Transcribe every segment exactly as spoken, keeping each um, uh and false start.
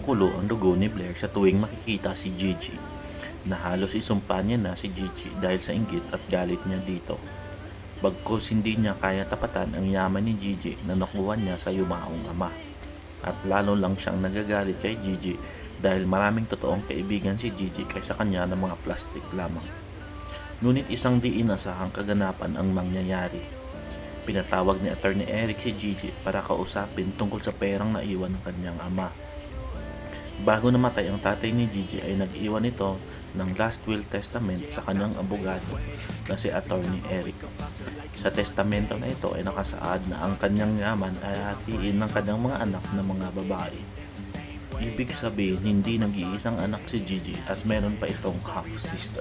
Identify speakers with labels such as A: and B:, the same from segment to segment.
A: kumukulo ang dugo ni Blair sa tuwing makikita si Gigi, na halos isumpa niya na si Gigi dahil sa inggit at galit niya dito. Bagkus hindi niya kaya tapatan ang yaman ni Gigi na nakuha niya sa yumaong ama. At lalo lang siyang nagagalit kay Gigi dahil maraming totoong kaibigan si Gigi kaysa kanya ng mga plastic lamang. Ngunit isang di inasahang kaganapan ang mangyayari. Pinatawag ni Attorney Eric si Gigi para kausapin tungkol sa perang naiwan ng kanyang ama. Bago namatay ang tatay ni Gigi ay nag-iwan ito ng last will testament sa kanyang abogado na si Attorney Eric. Sa testamento na ito ay nakasaad na ang kanyang yaman ay hatiin ng kanyang mga anak na mga babae. Ibig sabihin hindi nag-iisang anak si Gigi at meron pa itong half-sister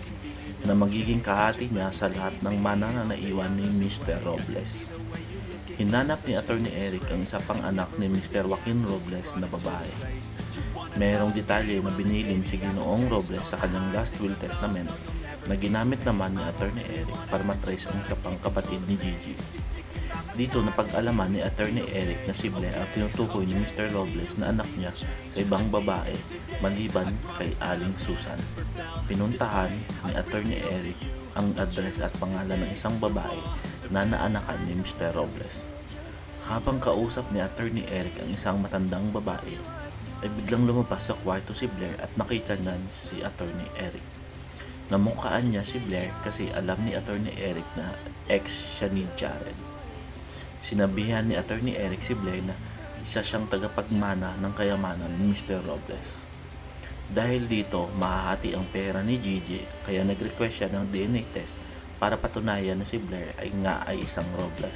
A: na magiging kahati niya sa lahat ng mana na naiwan ni Mister Robles. Hinanap ni Attorney Eric ang isa pang anak ni Mister Joaquin Robles na babae. Merong detalye na binilin si Ginoong Robles sa kanyang last will testament na ginamit naman ni Attorney Eric para matrace ang isa pang kapatid ni Gigi. Dito napag-alaman ni Attorney Eric na si Blair ang tinutukoy ni Mister Robles na anak niya sa ibang babae maliban kay Aling Susan. Pinuntahan ni Attorney Eric ang address at pangalan ng isang babae na naanakan ni Mister Robles. Habang kausap ni Attorney Eric ang isang matandang babae, ay biglang lumabas sa kwarto si Blair at nakita niya si Attorney Eric. Namukhaan niya si Blair kasi alam ni Attorney Eric na ex siya ni Jared. Sinabihan ni Attorney Eric si Blair na isa siyang tagapagmana ng kayamanan ni Mister Robles. Dahil dito, mahahati ang pera ni Gigi kaya nag-request siya ng D N A test para patunayan na si Blair ay nga ay isang Robles.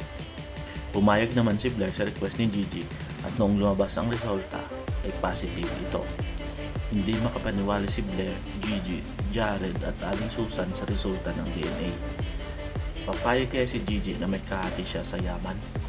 A: Pumayag naman si Blair sa request ni Gigi at noong lumabas ang resulta ay positive ito. Hindi makapaniwala si Blair, Gigi, Jared at Aling Susan sa resulta ng D N A. Papayag kaya si Gigi na may kahati siya sa yaman?